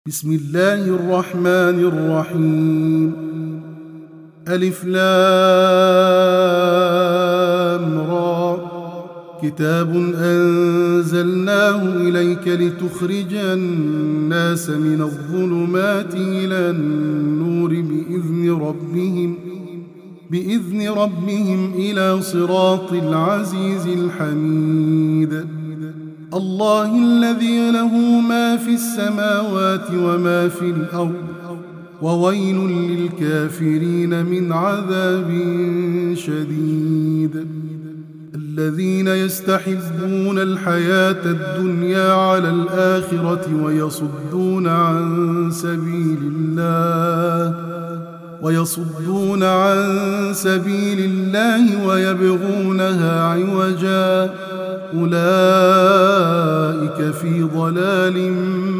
بسم الله الرحمن الرحيم. ألف لام را. كتاب أنزلناه إليك لتخرج الناس من الظلمات إلى النور بإذن ربهم إلى صراط العزيز الحميد. الله الذي له ما في السماوات وما في الأرض، وويل للكافرين من عذاب شديد. الذين يستحبون الحياة الدنيا على الآخرة ويصدون عن سبيل الله ويبغونها عوجا، أولئك في ضلال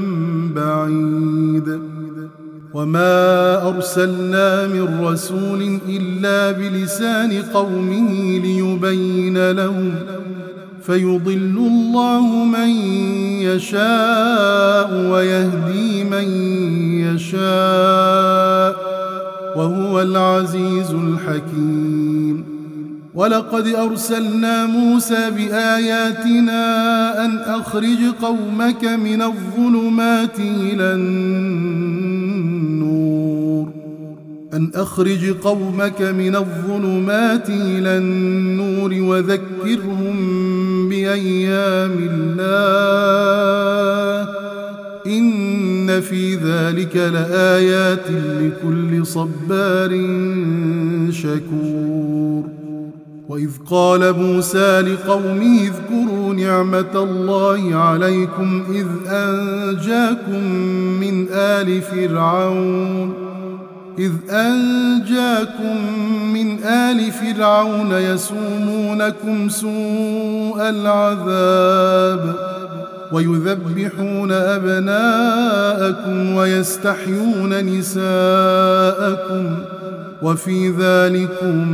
بعيد. وما أرسلنا من رسول إلا بلسان قومه ليبين لهم، فيضل الله من يشاء ويهدي من يشاء، وهو العزيز الحكيم. ولقد أرسلنا موسى بآياتنا أن أخرج قومك من الظلمات إلى النور وذكرهم بأيام الله، إن في ذلك لآيات لكل صبار شكور. وإذ قال موسى لقومه اذكروا نعمة الله عليكم إذ أنجاكم من آل فرعون يسومونكم سوء العذاب ويذبحون أبناءكم ويستحيون نساءكم، وفي ذلكم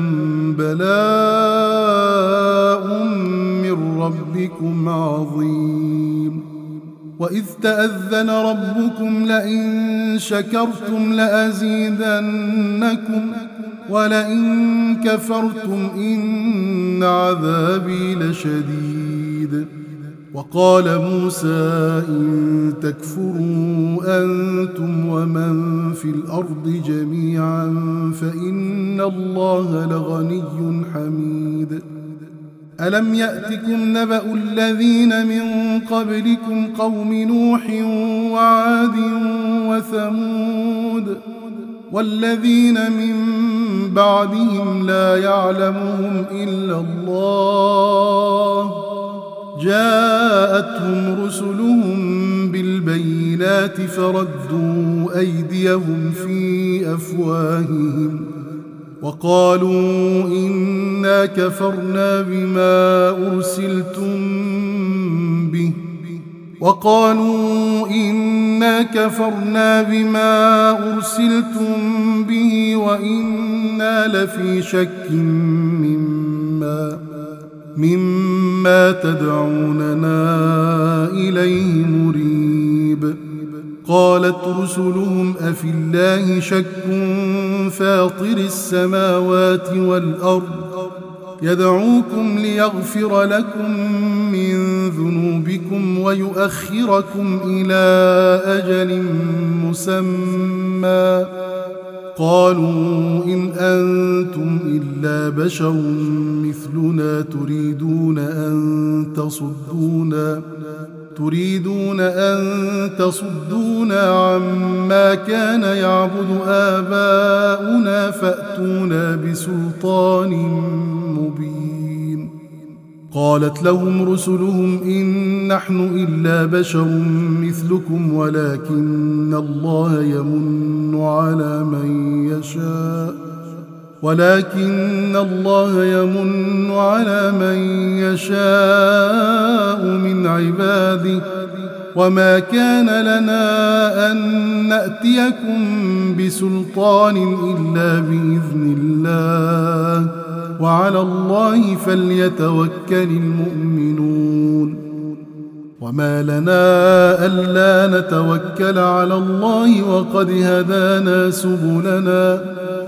بلاء من ربكم عظيم. وإذ تأذن ربكم لئن شكرتم لأزيدنكم ولئن كفرتم إن عذابي لشديد. وقال موسى إن تكفروا أنتم ومن في الأرض جميعا فإن الله لغني حميد. ألم يأتكم نبأ الذين من قبلكم قوم نوح وعاد وثمود والذين من بعدهم لا يعلمهم إلا الله، جاءتهم رسلهم بالبينات فردوا أيديهم في أفواههم وقالوا إنا كفرنا بما أرسلتم به وإنا لفي شك مما تدعوننا إليه مريب. قالت رسلهم أفي الله شك فاطر السماوات والأرض يدعوكم ليغفر لكم من ذنوبكم ويؤخركم إلى أجل مسمى، قالوا إن أنتم إلا بشر مثلنا تريدون أن تصدونا عما كان يعبد آباؤنا فأتونا بسلطان مبين. قالت لهم رسلهم إن نحن إلا بشر مثلكم ولكن الله يمن على من يشاء من عباده، وما كان لنا أن نأتيكم بسلطان إلا بإذن الله، وعلى الله فليتوكل المؤمنون. وما لنا ألا نتوكل على الله وقد هدانا سبلنا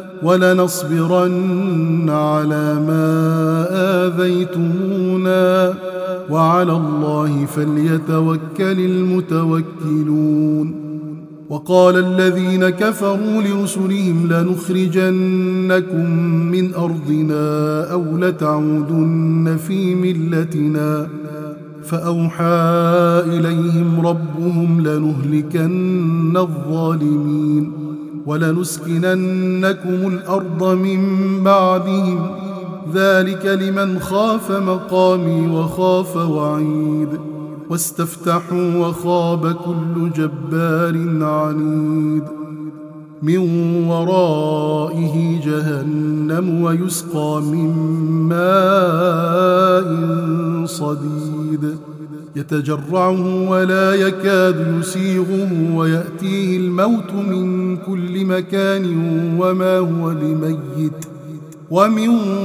ولنصبرن على ما آذيتمونا وعلى الله فليتوكل المتوكلون. وقال الذين كفروا لرسلهم لنخرجنكم من أرضنا أو لتعودن في ملتنا فأوحى إليهم ربهم لنهلكن الظالمين ولنسكننكم الأرض من بعدهم ذلك لمن خاف مقامي وخاف وعيد واستفتحوا وخاب كل جبار عنيد من ورائه جهنم ويسقى من ماء صديد يتجرعه ولا يكاد يسيغه ويأتيه الموت من كل مكان وما هو بميت ومن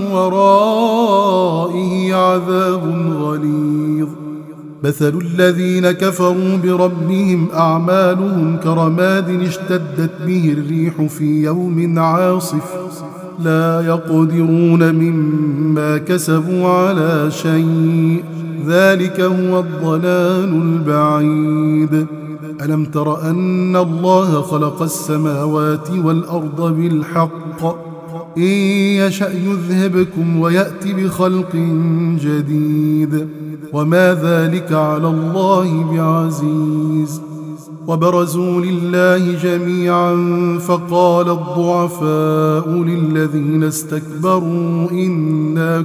ورائه عذاب غليظ. مثل الذين كفروا بربهم أعمالهم كرماد اشتدت به الريح في يوم عاصف لا يقدرون مما كسبوا على شيء ذلك هو الضلال البعيد. ألم تر أن الله خلق السماوات والأرض بالحق إن يشأ يذهبكم ويأتي بخلق جديد وما ذلك على الله بعزيز. وبرزوا لله جميعا فقال الضعفاء للذين استكبروا إنا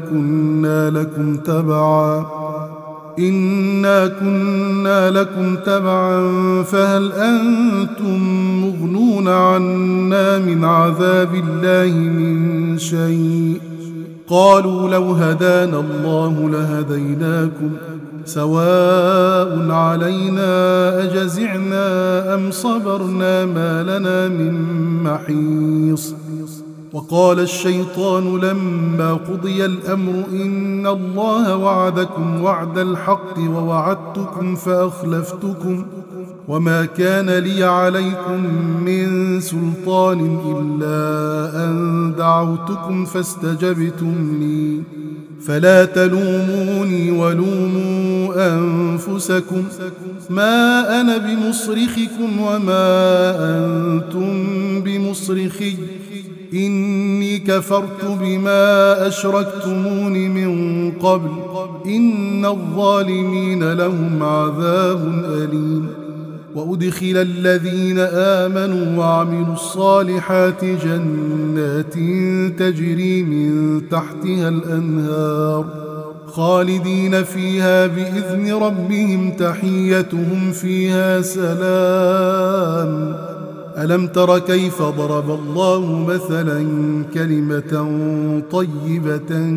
كنا لكم تبعا فهل أنتم مغنون عنا من عذاب الله من شيء قالوا لو هدانا الله لهديناكم سواء علينا أجزعنا أم صبرنا ما لنا من محيص. وقال الشيطان لما قضي الأمر إن الله وعدكم وعد الحق ووعدتكم فأخلفتكم وما كان لي عليكم من سلطان إلا أن دعوتكم فاستجبتم لي فلا تلوموني ولوموا أنفسكم ما أنا بمصرخكم وما أنتم بمصرخي إني كفرت بما أشركتمون من قبل إن الظالمين لهم عذاب أليم. وأدخل الذين آمنوا وعملوا الصالحات جنات تجري من تحتها الأنهار خالدين فيها بإذن ربهم تحيتهم فيها سلام. ألم تر كيف ضرب الله مثلا كلمة طيبة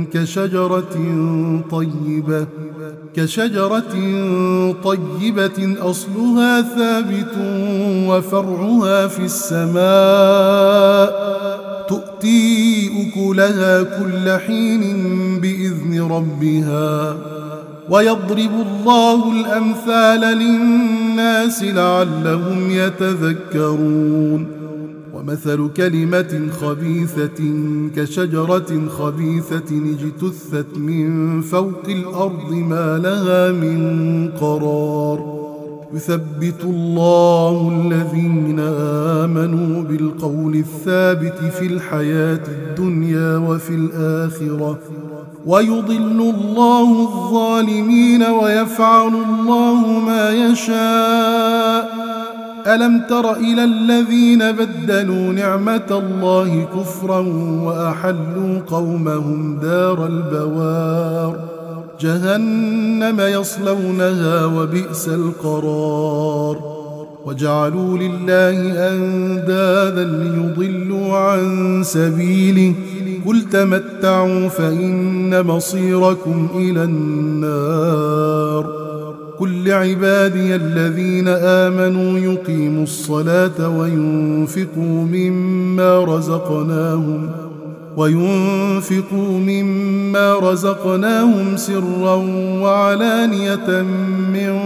كشجرة طيبة أصلها ثابت وفرعها في السماء تؤتي أكلها كل حين بإذن ربها ويضرب الله الأمثال للناس لعلهم يتذكرون. ومثل كلمة خبيثة كشجرة خبيثة اجتثت من فوق الأرض ما لها من قرار يثبت الله الذين آمنوا بالقول الثابت في الحياة الدنيا وفي الآخرة ويضل الله الظالمين ويفعل الله ما يشاء. ألم تر إلى الذين بدلوا نعمة الله كفرا وأحلوا قومهم دار البوار جهنم يصلونها وبئس القرار وجعلوا لله أندادا ليضلوا عن سبيله قل تمتعوا فإن مصيركم إلى النار. قل لعبادي الذين آمنوا يقيموا الصلاة وينفقوا مما رزقناهم سرا وعلانية من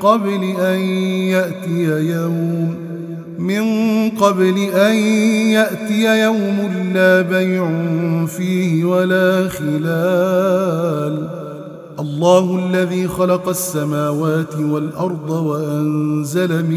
قبل أن يأتي يوم لا بيع فيه ولا خلال. الله الذي خلق السماوات والأرض وأنزل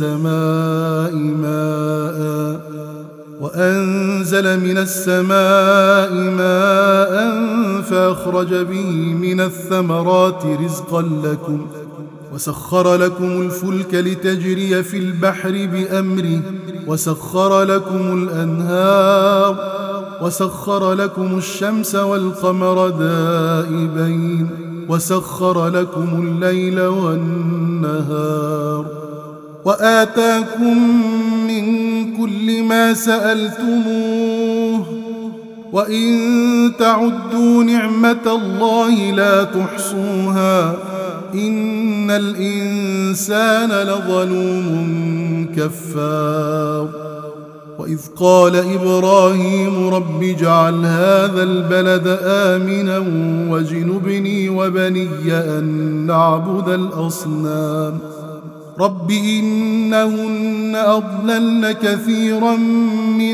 من السماء ماء فأخرج به من الثمرات رزقا لكم، وسخر لكم الفلك لتجري في البحر بأمره، وسخر لكم الأنهار، وسخر لكم الشمس والقمر دائبين، وسخر لكم الليل والنهار، وآتاكم من كل ما سألتموه، وإن تعدوا نعمة الله لا تحصوها، إن الإنسان لظلوم كفار. وإذ قال إبراهيم رب اجعل هذا البلد آمنا واجنبني وبني أن نعبد الأصنام. رب إنهن أضللن كثيرا من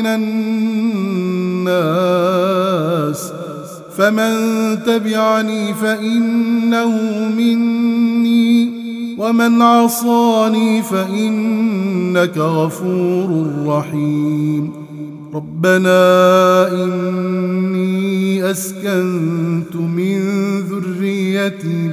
الناس، فمن تبعني فإنه مني، ومن عصاني فإنك غفور رحيم. ربنا إني أسكنت من ذريتي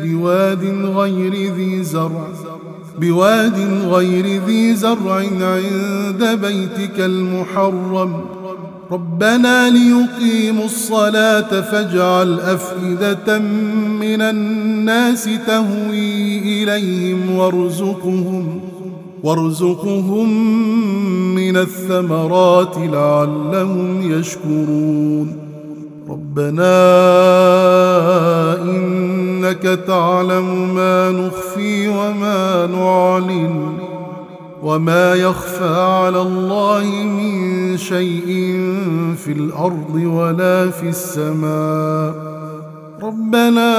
بواد غير ذي زرع عند بيتك المحرم، ربنا ليقيموا الصلاة فاجعل أفئدة من الناس تهوي إليهم وارزقهم من الثمرات لعلهم يشكرون. ربنا إنك تعلم ما نخفي وما نعلن، وما يخفى على الله من شيء في الأرض ولا في السماء. ربنا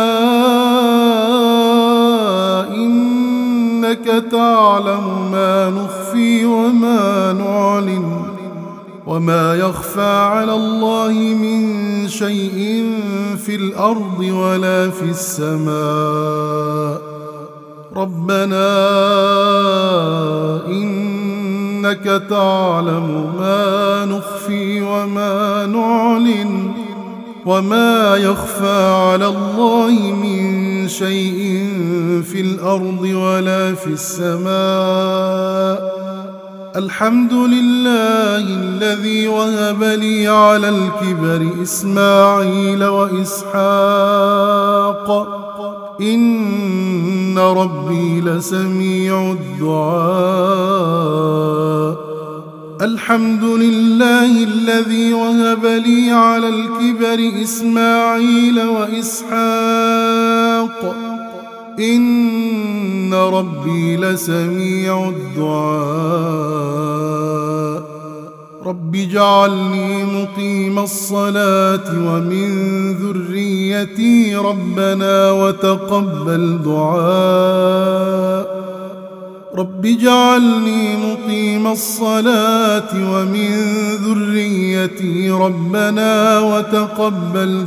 إنك تعلم ما نخفي وما نعلن، وما يخفى على الله من شيء في الأرض ولا في السماء. ربنا إنك تعلم ما نخفي وما نعلن، وما يخفى على الله من شيء في الأرض ولا في السماء. الحمد لله الذي وهب لي على الكبر إسماعيل وإسحاق، إن ربي لسميع الدعاء. الحمد لله الذي وهب لي على الكبر إسماعيل وإسحاق، إن ربي لسميع الدعاء. رب اجعلني مقيم الصلاة ومن ذريتي ربنا وتقبل دعاء. رب اجعلني مقيم الصلاة ومن ذريتي ربنا وتقبل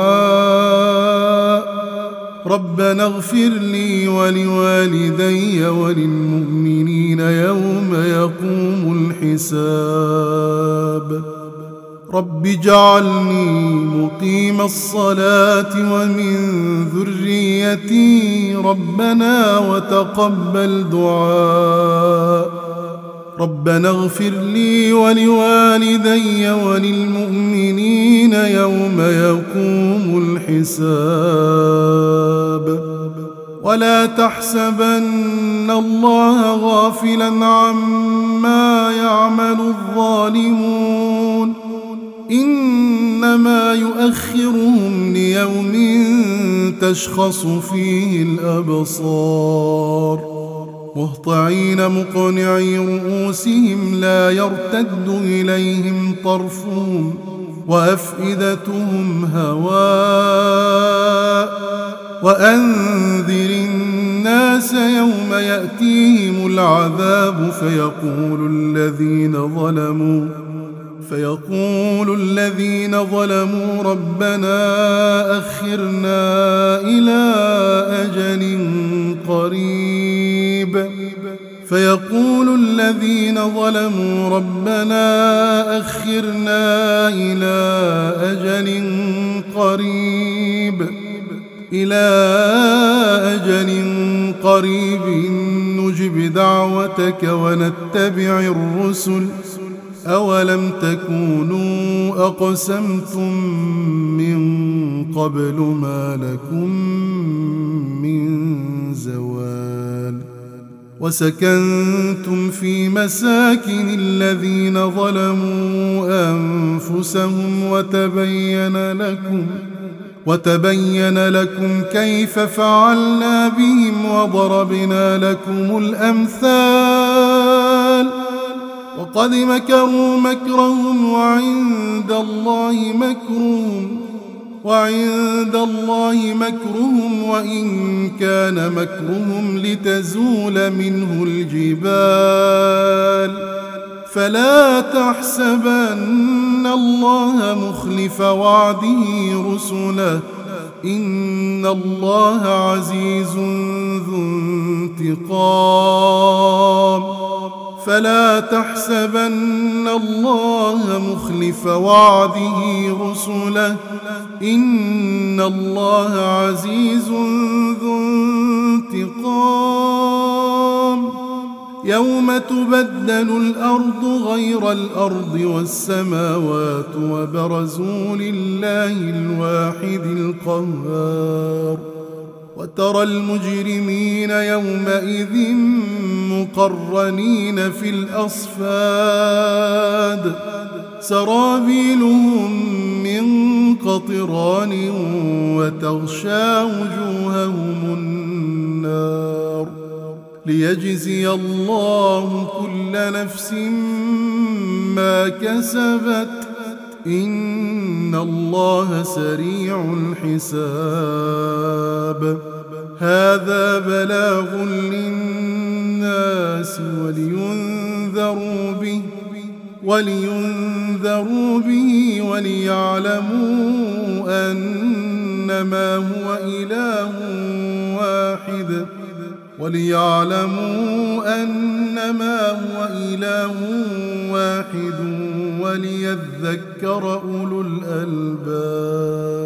دعاء. ربنا اغفر لي ولوالدي وللمؤمنين يوم يقوم الحساب. رب اجعلني مقيم الصلاة ومن ذريتي ربنا وتقبل دعاء. ربنا اغفر لي ولوالدي وللمؤمنين يوم يقوم الحساب. ولا تحسبن الله غافلا عما يعمل الظالمون، إنما يؤخرهم ليوم تشخص فيه الأبصار. مهطعين مقنعي رؤوسهم لا يرتد إليهم طرفهم وأفئدتهم هواء وأنذر الناس يوم يأتيهم العذاب فيقول الذين ظلموا ربنا أخرنا إلى أجل قريب نجب دعوتك ونتبع الرسل أولم تكونوا أقسمتم من قبل ما لكم من زوال وسكنتم في مساكن الذين ظلموا أنفسهم وتبين لكم كيف فعلنا بهم وضربنا لكم الأمثال وقد مكروا مكرهم وعند الله مكرهم وإن كان مكرهم لتزول منه الجبال فلا تحسبن الله مخلف وعده رسله إن الله عزيز ذو انتقام فلا تحسبن الله مخلف وعده رسله إن الله عزيز ذو انتقام يوم تبدل الأرض غير الأرض والسماوات وبرزوا لله الواحد القهار وترى المجرمين يومئذ مقرنين في الأصفاد سرابيلهم من قطران وتغشى وجوههم النار ليجزي الله كل نفس ما كسبت إن الله سريع الحساب هذا بلاغ للناس ولينذروا به وليعلموا أنما هو إله واحد وليذكر أولو الألباب.